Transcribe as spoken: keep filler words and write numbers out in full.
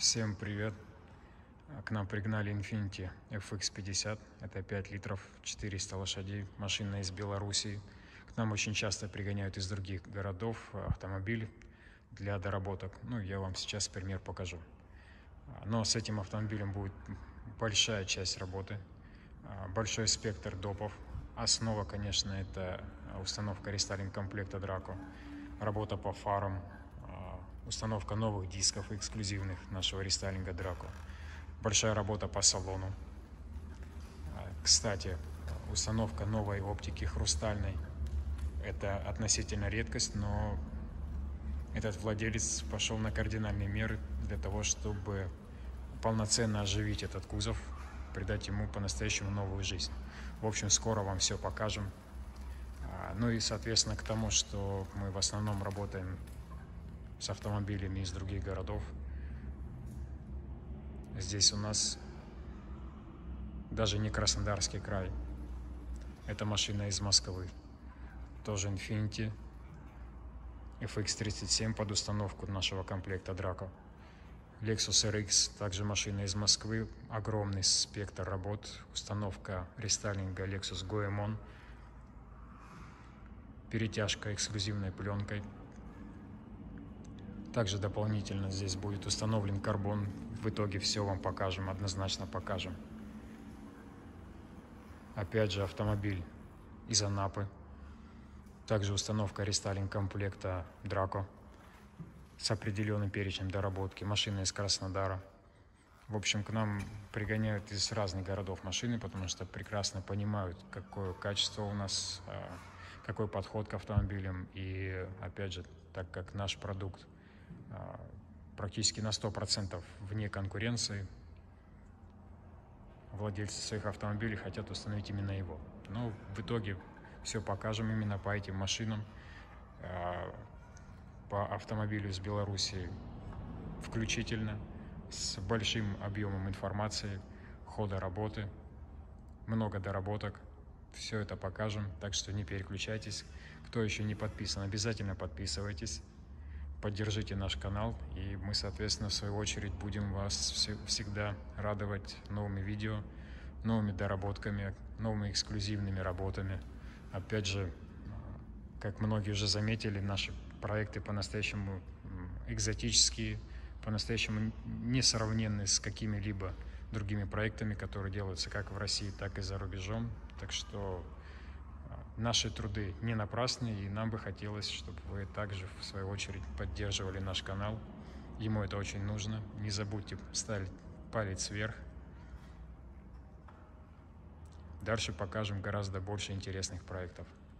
Всем привет! К нам пригнали Infiniti эф икс пятьдесят. Это пять литров, четыреста лошадей, машина из Белоруссии. К нам очень часто пригоняют из других городов автомобиль для доработок. Ну, я вам сейчас пример покажу. Но с этим автомобилем будет большая часть работы, большой спектр допов. Основа, конечно, это установка рестайлинг комплекта Draco, работа по фарам, установка новых дисков эксклюзивных нашего рестайлинга Draco, большая работа по салону. Кстати, установка новой оптики хрустальной – это относительно редкость, но этот владелец пошел на кардинальные меры для того, чтобы полноценно оживить этот кузов, придать ему по-настоящему новую жизнь. В общем, скоро вам все покажем. Ну и, соответственно, к тому, что мы в основном работаем с автомобилями из других городов. Здесь у нас даже не Краснодарский край. Это машина из Москвы. Тоже Infiniti эф икс тридцать семь под установку нашего комплекта Draco. Lexus эр икс, также машина из Москвы. Огромный спектр работ. Установка рестайлинга Lexus Goemon. Перетяжка эксклюзивной пленкой. Также дополнительно здесь будет установлен карбон. В итоге все вам покажем, однозначно покажем. Опять же автомобиль из Анапы. Также установка рестайлинг комплекта Draco с определенным перечнем доработки. Машина из Краснодара. В общем, к нам пригоняют из разных городов машины, потому что прекрасно понимают, какое качество у нас, какой подход к автомобилям. И опять же, так как наш продукт практически на сто процентов вне конкуренции, владельцы своих автомобилей хотят установить именно его. Но в итоге все покажем именно по этим машинам, по автомобилю из Беларуси включительно, с большим объемом информации, хода работы, много доработок. Все это покажем, так что не переключайтесь. Кто еще не подписан, обязательно подписывайтесь. Поддержите наш канал, и мы, соответственно, в свою очередь будем вас всегда радовать новыми видео, новыми доработками, новыми эксклюзивными работами. Опять же, как многие уже заметили, наши проекты по-настоящему экзотические, по-настоящему несравненны с какими-либо другими проектами, которые делаются как в России, так и за рубежом. Так что наши труды не напрасны, и нам бы хотелось, чтобы вы также, в свою очередь, поддерживали наш канал. Ему это очень нужно. Не забудьте ставить палец вверх. Дальше покажем гораздо больше интересных проектов.